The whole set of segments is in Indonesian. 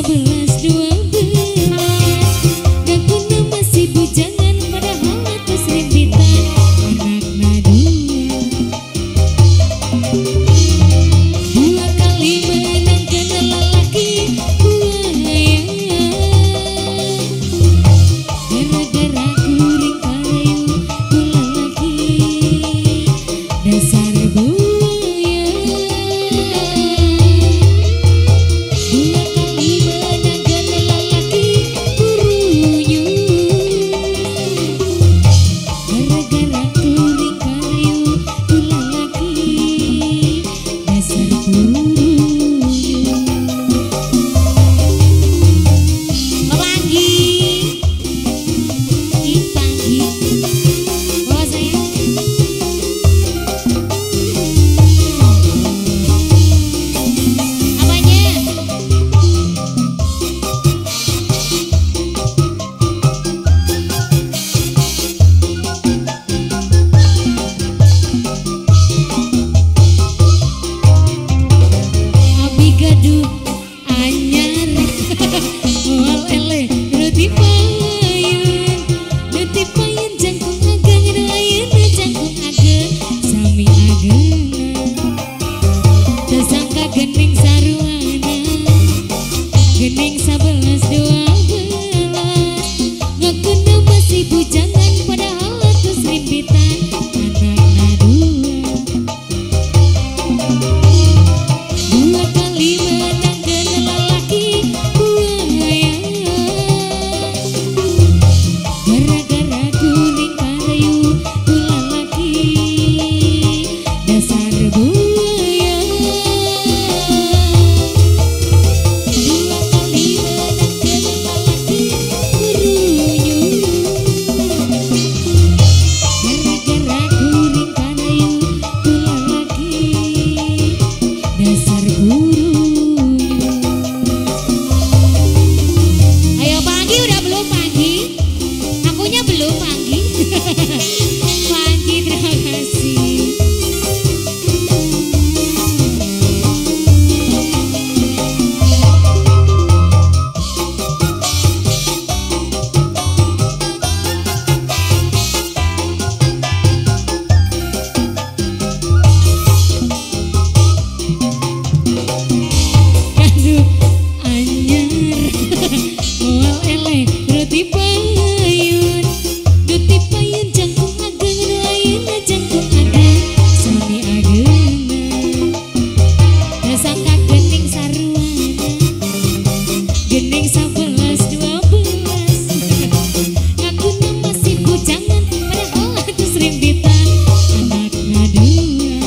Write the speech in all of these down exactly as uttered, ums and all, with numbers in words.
sebelas dua belas Gakuna masih bujangan padahal atas rimpitan anak nadua. Dua kali menang kena lelaki buaya gara-gara kuring kayu ku lelaki dasar buaya. Gening saruana, gening sebelas dua belas Gakuna masih bujangan padahal atas rimpitan anak nadua. Dua kali menang kena lelaki buaya gara-gara kuning kayu ku lelaki dasar buaya. Gening sebelas dua belas Gakuna masih bujangan padahal atas rimpitan anak nadua.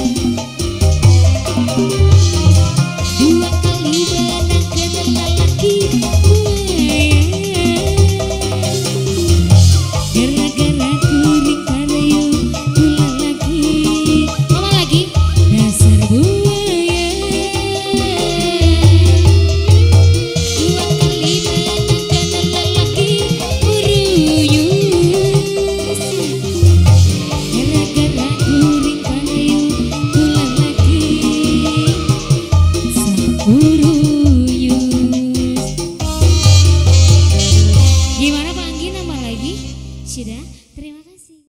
Dua kali menang kena lelaki buaya gara-gara kuring kayu ku lelaki. Mama lagi dasar buaya. Ooh.